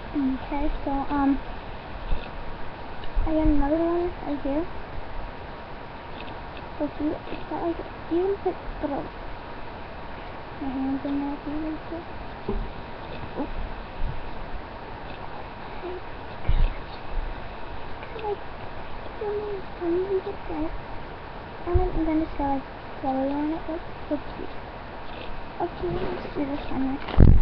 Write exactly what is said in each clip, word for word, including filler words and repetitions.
Okay, so um, I got another one right here. So if you, it's got like, you can put little, my hands in there if you want to. Oh. Like, and then just like, and then just got like flowers on it. That's so cute. Okay, let's do this one next.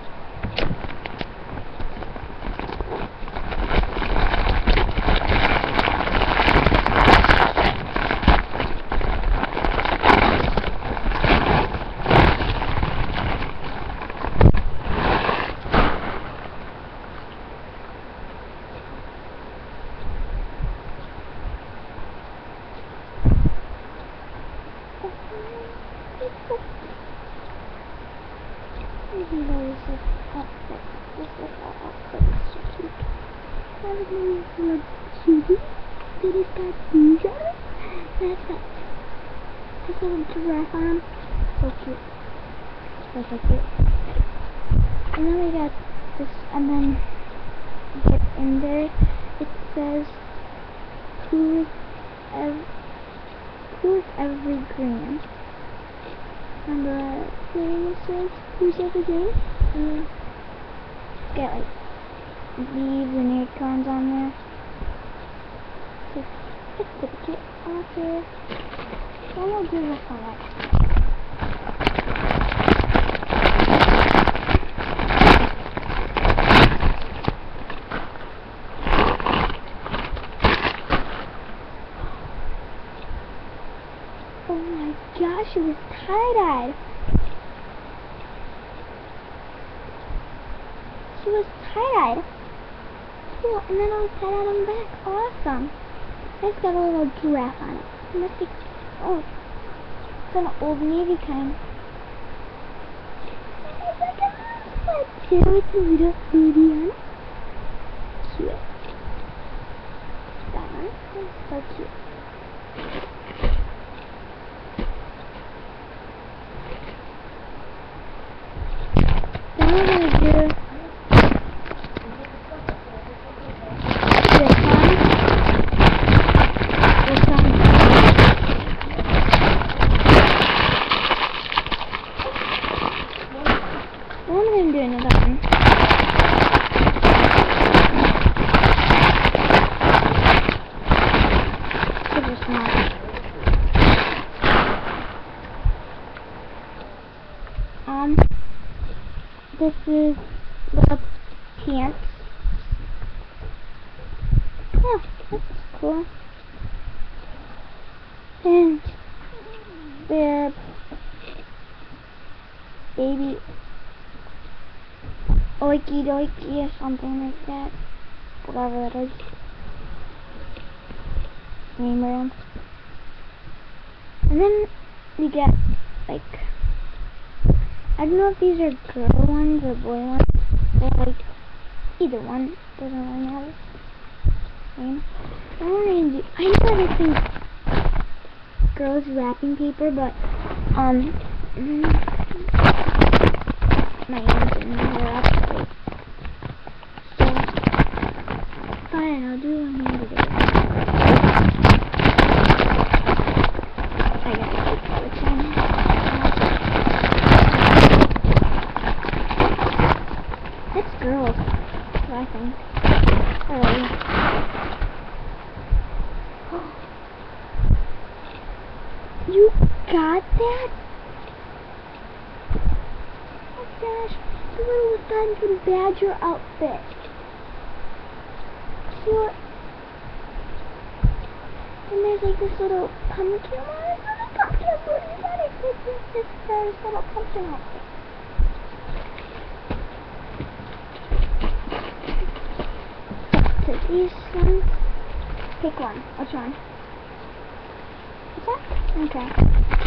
Even though this is outfit, this is our outfit is so cute. I have a little cutie that has got these on it. That's got this little giraffe on him. So cute. So, so cute. And then we got this, and then get in there, it says, who's ev who's every green? And the thing it says, who's every green? And then get like leaves and acorns on there. So it's pretty cute. Okay. Then we'll do this one next. Oh my gosh, it was tie-dyed. She was tie-dyed. Cool, and then I was tie-dyed on the back. Awesome. It's got a little giraffe on it. It must be, oh, it's an old navy kind. It's like a little too with a little baby on it. Cute. That one is so cute. Then we're going to do this one. This one. Then I'm going to do another one. Super small. Um, this is the pants. Oh, that's cool. And they're baby oiky doiky or something like that. Whatever that is. Name them. And then we get like, I don't know if these are girl ones or boy ones. They're like either one. Doesn't really matter. Name. I don't know. I know this is girls wrapping paper, but um, my hands in there up. So fine, I'll do one hand today. I gotta keep switching. It's girls, I think. Alright. You got that? Oh gosh, the little Wisconsin Badger outfit. Cute. And there's like this little pumpkin on it. Little pumpkin, what is that? It's this, this, this, this little pumpkin outfit. So these ones, pick one. Which one? What's that? Okay.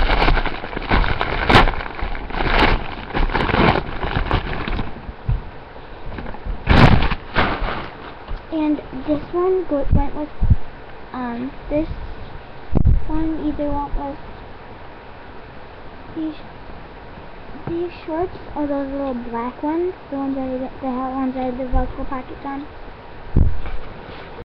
And this one go went with um this one either went with these These shorts are those little black ones, the ones that I, the ones I have the Velcro pockets on.